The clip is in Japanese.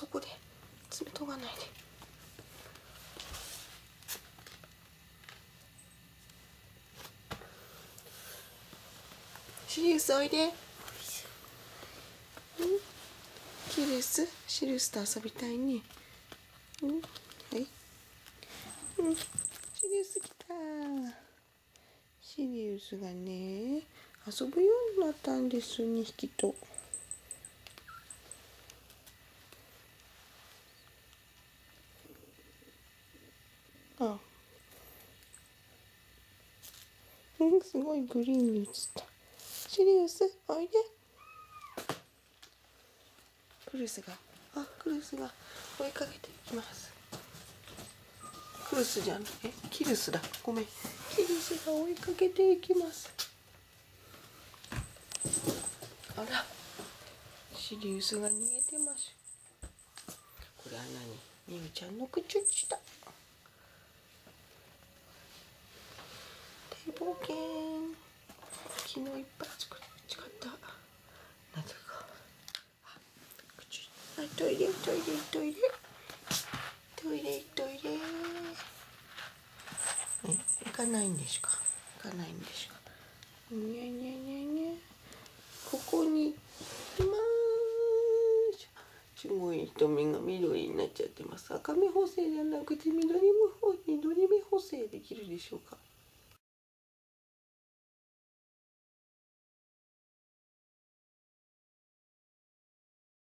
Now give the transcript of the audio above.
そこで爪研がないで。シリウスおいで。シリウスと遊びたいね。はい。シリウス来た。シリウスがね、遊ぶようになったんです、2匹と。あ、すごいグリーンに映った。シリウス、おいで。クルスが追いかけていきます。クルスじゃん、キルスだ。ごめん。キルスが追いかけていきます。あら、シリウスが逃げてます。これは何？みゆちゃんのクチュチだ。大冒険。昨日いっぱい使った。なぜか。トイレ。行かないんですか。にゃ。ここにいます。すごい瞳が緑になっちゃってます。赤目補正じゃなくて緑目補正できるでしょうか。